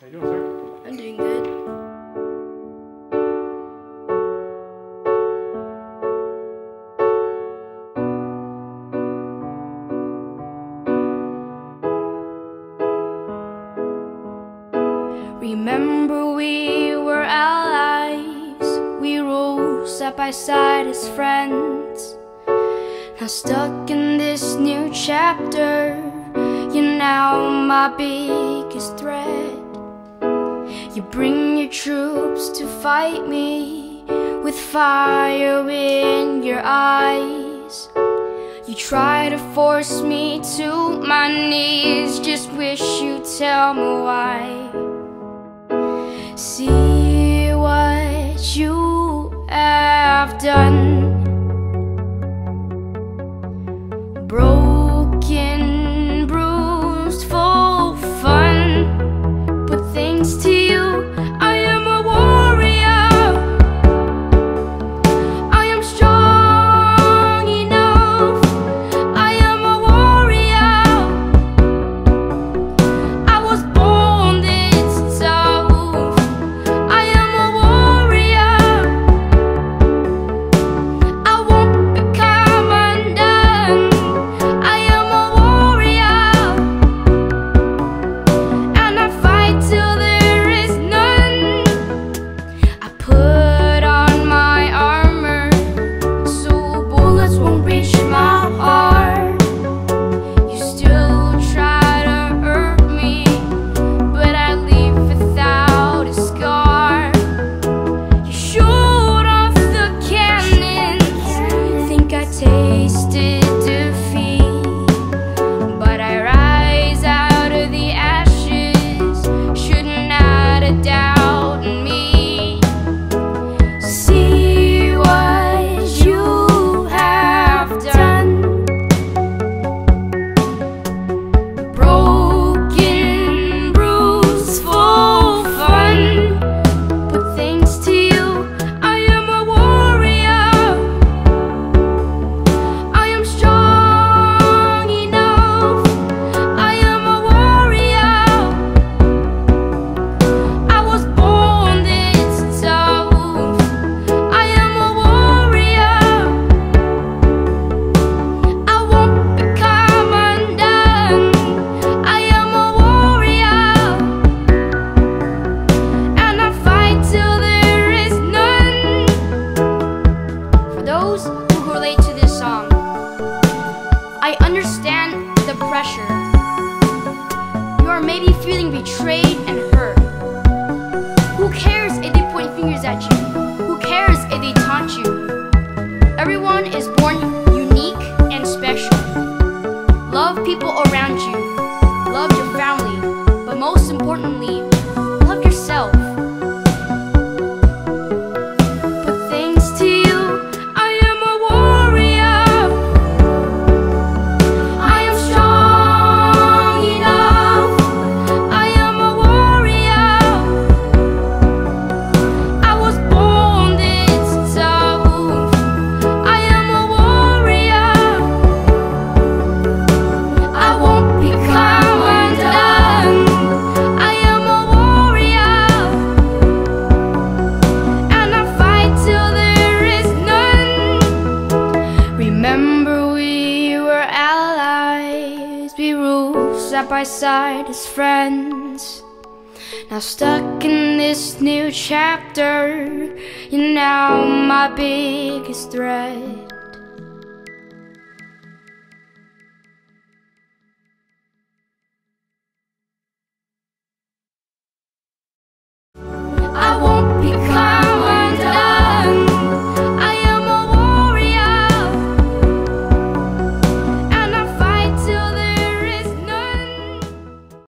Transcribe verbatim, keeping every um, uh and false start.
How you doing, sir? I'm doing good. Remember we were allies, we rose side by side as friends. Now stuck in this new chapter, you're now my biggest threat. You bring your troops to fight me with fire in your eyes. You try to force me to my knees, just wish you'd tell me why. See what you have done. Broken, bruised, full fun. But thanks to you, I am a warrior. I am strong enough. I am a warrior. I was born this tough. I am a warrior. I won't become undone. I am a warrior, and I fight till there is none. I put on my armor so bullets won't reach my heart. You still try to hurt me, but I leave without a scar. You shoot off the cannons, think I tasted defeat, but I rise out of the ashes, shouldn't add a doubt in me. See what you have done. Broken, bruised, full fun. But thanks to you, I am a warrior. I am strong enough. I am a warrior. I was born this tough. I am a warrior. I won't become undone. I am a warrior, and I fight till there is none. For those who relate to this song, I understand the pressure. You are maybe feeling betrayed and hurt. Who cares if they point fingers at you? Who cares if they taunt you? Everyone is born unique and special. Love people around you. Love your family. But most importantly, love yourself. But thanks to you, I am a warrior. I am strong enough. I am a warrior. I was born this tough. I am a warrior. I won't become undone. I am a warrior, and I fight till there is none. Remember we were allies, we ruled side by side as friends. Now stuck in this new chapter, you're now my biggest threat.